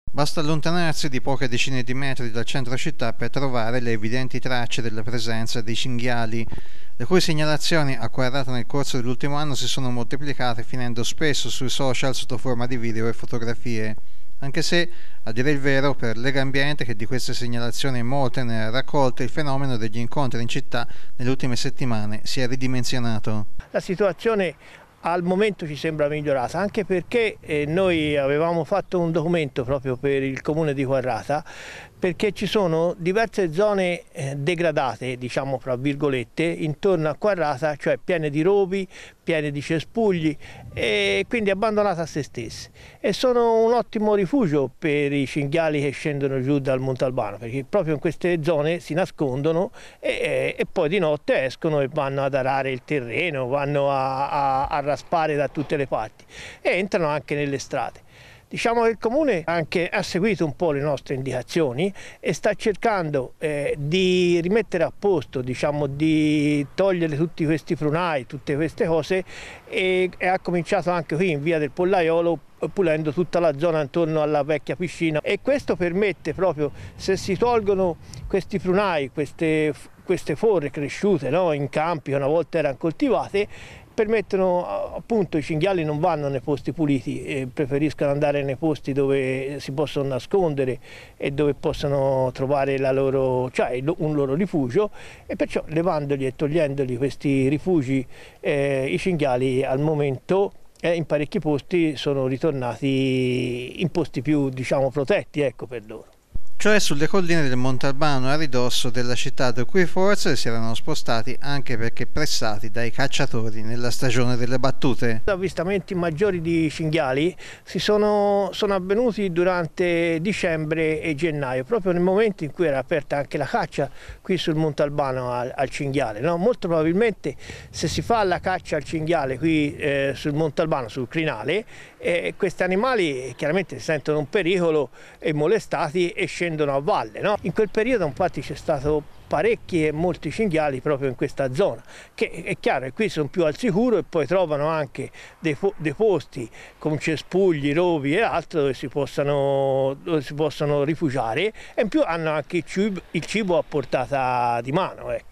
Basta allontanarsi di poche decine di metri dal centro città per trovare le evidenti tracce della presenza dei cinghiali, le cui segnalazioni a Quarrata nel corso dell'ultimo anno si sono moltiplicate, finendo spesso sui social sotto forma di video e fotografie. Anche se, a dire il vero, per Legambiente, che di queste segnalazioni molte ne ha raccolte, il fenomeno degli incontri in città nelle ultime settimane si è ridimensionato. La situazione al momento ci sembra migliorata, anche perché noi avevamo fatto un documento proprio per il comune di Quarrata, perché ci sono diverse zone degradate, diciamo fra virgolette, intorno a Quarrata, cioè piene di rovi, piene di cespugli e quindi abbandonate a se stesse. E sono un ottimo rifugio per i cinghiali che scendono giù dal Montalbano, perché proprio in queste zone si nascondono e poi di notte escono e vanno ad arare il terreno, vanno a raspare da tutte le parti e entrano anche nelle strade. Diciamo che il Comune anche ha seguito un po' le nostre indicazioni e sta cercando di rimettere a posto, diciamo, di togliere tutti questi prunai, tutte queste cose e ha cominciato anche qui in via del Pollaiolo pulendo tutta la zona intorno alla vecchia piscina e questo permette proprio, se si tolgono questi prunai, queste forre cresciute, no, in campi che una volta erano coltivate, permettono appunto, i cinghiali non vanno nei posti puliti, preferiscono andare nei posti dove si possono nascondere e dove possono trovare un loro rifugio e perciò levandoli e togliendoli questi rifugi i cinghiali al momento in parecchi posti sono ritornati in posti più, diciamo, protetti, ecco, per loro. Cioè sulle colline del Montalbano a ridosso della città, da cui forse si erano spostati anche perché pressati dai cacciatori nella stagione delle battute. Avvistamenti maggiori di cinghiali sono avvenuti durante dicembre e gennaio, proprio nel momento in cui era aperta anche la caccia qui sul Montalbano al cinghiale. No? Molto probabilmente se si fa la caccia al cinghiale qui sul Montalbano, sul crinale, questi animali chiaramente si sentono un pericolo e molestati e scendono a valle. No? In quel periodo infatti c'è stato parecchi e molti cinghiali proprio in questa zona, che è chiaro che qui sono più al sicuro e poi trovano anche dei posti con cespugli, rovi e altro dove si possano rifugiare e in più hanno anche il cibo a portata di mano. Ecco.